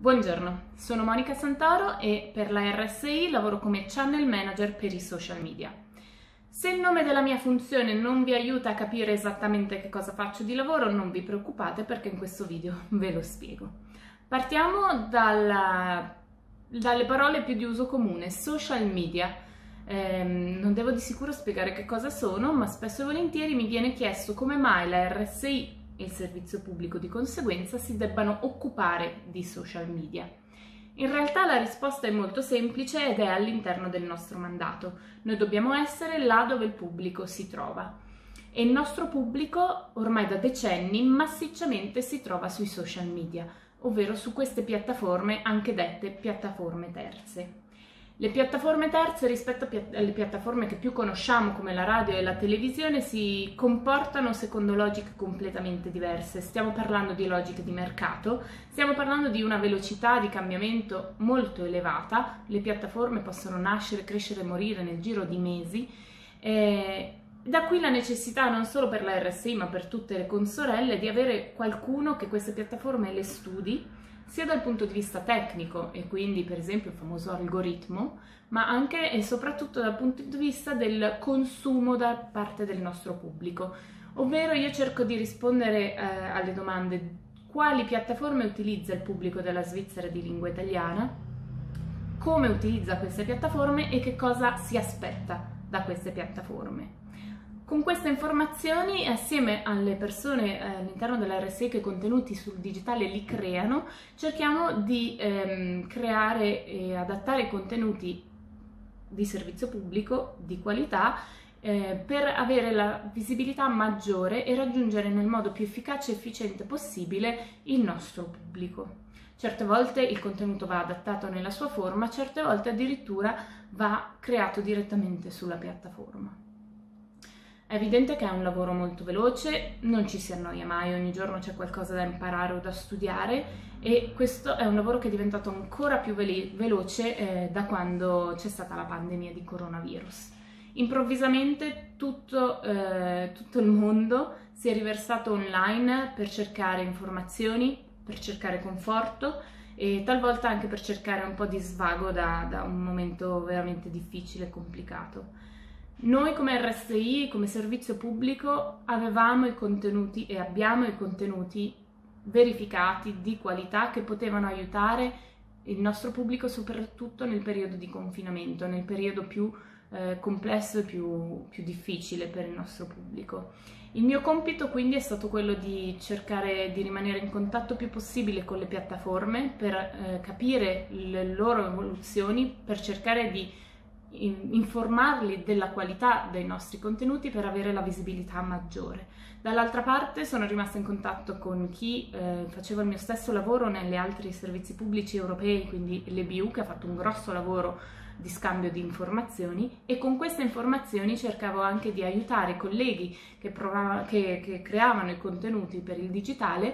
Buongiorno, sono Monica Santoro e per la RSI lavoro come Channel Manager per i social media. Se il nome della mia funzione non vi aiuta a capire esattamente che cosa faccio di lavoro, non vi preoccupate perché in questo video ve lo spiego. Partiamo dalle parole più di uso comune, social media. Non devo di sicuro spiegare che cosa sono, ma spesso e volentieri mi viene chiesto come mai la RSI e il servizio pubblico di conseguenza si debbano occupare di social media. In realtà la risposta è molto semplice ed è all'interno del nostro mandato. Noi dobbiamo essere là dove il pubblico si trova e il nostro pubblico ormai da decenni massicciamente si trova sui social media, ovvero su queste piattaforme anche dette piattaforme terze. Le piattaforme terze rispetto alle piattaforme che più conosciamo come la radio e la televisione si comportano secondo logiche completamente diverse. Stiamo parlando di logiche di mercato, stiamo parlando di una velocità di cambiamento molto elevata. Le piattaforme possono nascere, crescere e morire nel giro di mesi. Da qui la necessità non solo per la RSI ma per tutte le consorelle di avere qualcuno che queste piattaforme le studi sia dal punto di vista tecnico e quindi per esempio il famoso algoritmo, ma anche e soprattutto dal punto di vista del consumo da parte del nostro pubblico. Ovvero io cerco di rispondere alle domande: quali piattaforme utilizza il pubblico della Svizzera di lingua italiana, come utilizza queste piattaforme e che cosa si aspetta da queste piattaforme. Con queste informazioni, assieme alle persone all'interno della RSI che contenuti sul digitale li creano, cerchiamo di creare e adattare contenuti di servizio pubblico di qualità per avere la visibilità maggiore e raggiungere nel modo più efficace e efficiente possibile il nostro pubblico. Certe volte il contenuto va adattato nella sua forma, certe volte addirittura va creato direttamente sulla piattaforma. È evidente che è un lavoro molto veloce, non ci si annoia mai, ogni giorno c'è qualcosa da imparare o da studiare e questo è un lavoro che è diventato ancora più veloce da quando c'è stata la pandemia di coronavirus. Improvvisamente tutto il mondo si è riversato online per cercare informazioni, per cercare conforto e talvolta anche per cercare un po' di svago da un momento veramente difficile e complicato. Noi come RSI, come servizio pubblico, avevamo i contenuti e abbiamo i contenuti verificati di qualità che potevano aiutare il nostro pubblico soprattutto nel periodo di confinamento, nel periodo più complesso e più difficile per il nostro pubblico. Il mio compito quindi è stato quello di cercare di rimanere in contatto più possibile con le piattaforme per capire le loro evoluzioni, per cercare di informarli della qualità dei nostri contenuti per avere la visibilità maggiore. Dall'altra parte sono rimasta in contatto con chi faceva il mio stesso lavoro negli altri servizi pubblici europei, quindi l'EBU, che ha fatto un grosso lavoro di scambio di informazioni, e con queste informazioni cercavo anche di aiutare i colleghi che creavano i contenuti per il digitale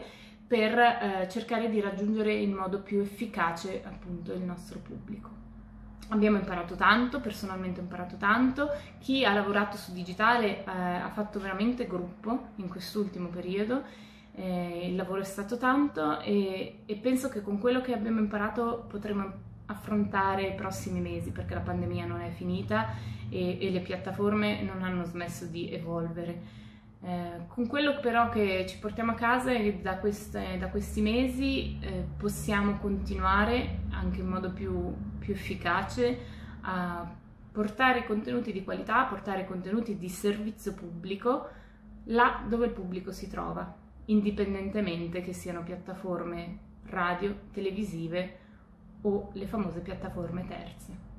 per cercare di raggiungere in modo più efficace appunto il nostro pubblico. Abbiamo imparato tanto, personalmente ho imparato tanto, chi ha lavorato su digitale ha fatto veramente gruppo in quest'ultimo periodo, il lavoro è stato tanto e penso che con quello che abbiamo imparato potremo affrontare i prossimi mesi perché la pandemia non è finita e le piattaforme non hanno smesso di evolvere. Con quello però che ci portiamo a casa da questi mesi possiamo continuare anche in modo più efficace a portare contenuti di qualità, a portare contenuti di servizio pubblico là dove il pubblico si trova, indipendentemente che siano piattaforme radio, televisive o le famose piattaforme terze.